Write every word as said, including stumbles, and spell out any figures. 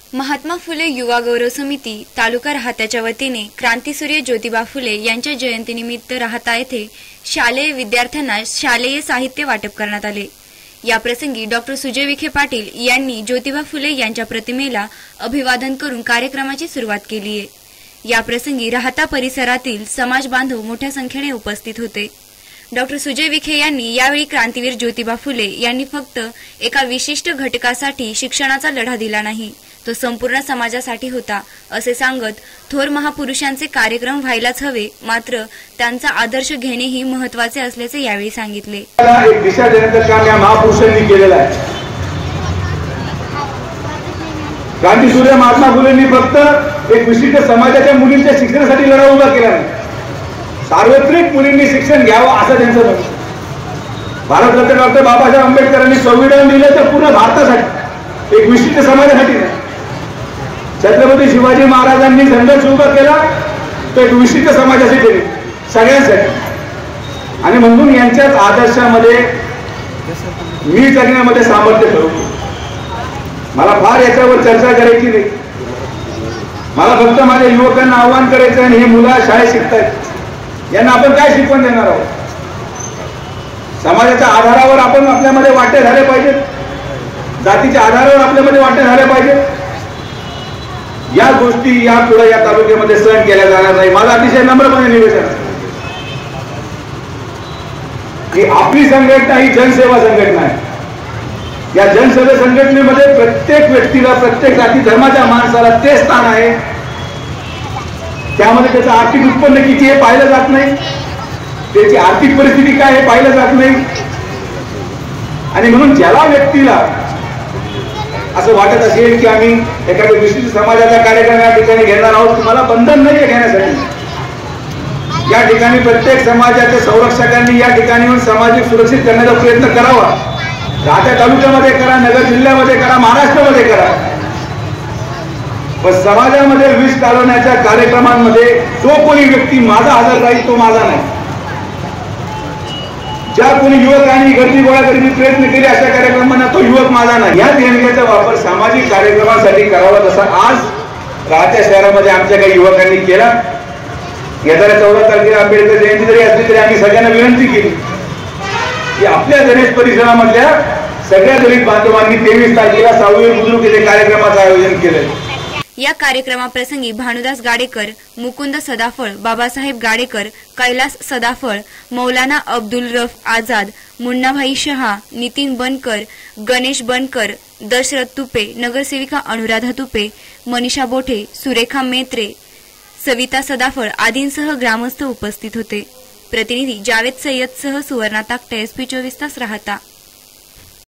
महात्मा फुले युवा गौरव समिती तालुका राहत्याच्या वतीने क्रांतीसूर्य ज्योतिबा फुले यांच्या जयंतीनिमित्त राहता येथे शालेय विद्यार्थ्यांना शालेय साहित्य वाटप करण्यात आले। या प्रसंगी डॉक्टर सुजय विखे पाटील यांनी ज्योतिबा फुले यांच्या प्रतिमेला अभिवादन करून कार्यक्रमाची सुरुवात केली आहे। या प्रसंगी राहता परिसरातील समाज बांधव मोठ्या संख्येने उपस्थित होते। डॉक्टर सुजय विखे यांनी यावेळी क्रांतीवीर ज्योतिबा फुले यांनी फक्त एका विशिष्ट घटकासाठी शिक्षणाचा लढा दिला नाही, तो संपूर्ण समाजासाठी होता असे सांगत थोर महापुरुषांचे कार्यक्रम व्हायलाच हवे, मात्र त्यांचा आदर्श घेणे ही महत्त्वाचे असल्याचे यावेळी सांगितले। एक दिशा देण्याचं काम या महापुरुषांनी केलेलं आहे। क्रांतीसूर्य महात्मा फुलेंनी फक्त एक विशिष्ट समाजाच्या मुलींच्या शिक्षणासाठी लढा उभा केला नाही, सार्वत्रिक मुलींनी शिक्षण घ्यावं असं त्यांचं मत। भारतरत्न डॉक्टर बाबासाहेब आंबेडकरांनी संविधान दिलं तर पूर्ण भारतासाठी, एक विशिष्ट समाजासाठी नाही। छत्रपती शिवाजी महाराजांनी संघर्ष उभा केला तो एक विशिष्ट समाजासाठी, सगळ्यांसाठी। आणि म्हणून यांच्याच आदर्शामध्ये मी जगण्यामध्ये सामर्थ्य ठरवतो। मला फार याच्यावर चर्चा करायची नाही, मला फक्त माझ्या युवकांना आव्हान करायचं आहे, हे मुलं शाळेत शिकतायत, यांना आपण काय शिकवण देणार आहोत? समाजाच्या आधारावर आपण आपल्यामध्ये वाटे झाले पाहिजेत, जातीच्या आधारावर आपल्यामध्ये वाटे झाले पाहिजेत। या गोष्टी या पुढे या तालुक्यामध्ये सहन केल्या जाणार नाही। मला अतिशय नम्रपणे निवेदन आहे की आपली संघटना ही जनसेवा संघटना आहे। या जनसेवा संघटनेमध्ये प्रत्येक व्यक्तीला, प्रत्येक जाती धर्माच्या माणसाला ते स्थान आहे। त्यामध्ये त्याचं आर्थिक उत्पन्न किती हे पाहिलं जात नाही, त्याची आर्थिक परिस्थिती काय हे पाहिलं जात नाही। आणि म्हणून ज्याला व्यक्तीला असं वाटत असेल की आम्ही एखाद्या विशिष्ट समाजाचा कार्यक्रम या ठिकाणी घेणार आहोत, तुम्हाला बंधन नाही आहे घेण्यासाठी। या ठिकाणी प्रत्येक समाजाच्या संरक्षकांनी या ठिकाणी येऊन सामाजिक सुरक्षित करण्याचा प्रयत्न करावा। राहत्या तालुक्यामध्ये करा, नगर जिल्ह्यामध्ये करा, महाराष्ट्रामध्ये करा, पण समाजामध्ये विष घालवण्याच्या कार्यक्रमांमध्ये जो कोणी व्यक्ती माझा हजर राहील तो माझा नाही। ज्या कोणी युवकांनी गर्दी गोळा करण्याचे प्रयत्न केले अशा कार्यक्रमांना तो युवक माझा नाही। या देणग्याचा वापर सामाजिक कार्यक्रमांसाठी करावा, जसा आज राहत्या शहरामध्ये आमच्या काही युवकांनी केला। येणाऱ्या चौदा तारखेला आंबेडकर जयंती जरी असली तरी आम्ही सगळ्यांना विनंती केली की आपल्या गणेश परिसरामधल्या सगळ्या दलित बांधवांनी तेवीस तारखेला सावळी बुद्रुक येथे कार्यक्रमाचं आयोजन केलं। या कार्यक्रमाप्रसंगी भानुदास गाडेकर, मुकुंद सदाफळ, बाबासाहेब गाडेकर, कैलास सदाफळ, मौलाना अब्दुल रफ आझाद, मुन्नाभाई शहा, नितीन बनकर, गणेश बनकर, दशरथ तुपे, नगरसेविका अनुराधा तुपे, मनीषा बोठे, सुरेखा मेत्रे, सविता सदाफळ आदींसह ग्रामस्थ उपस्थित होते। प्रतिनिधी जावेद सय्यदसह सुवर्णा ताकटे, एस पी चोवीस तास राहता।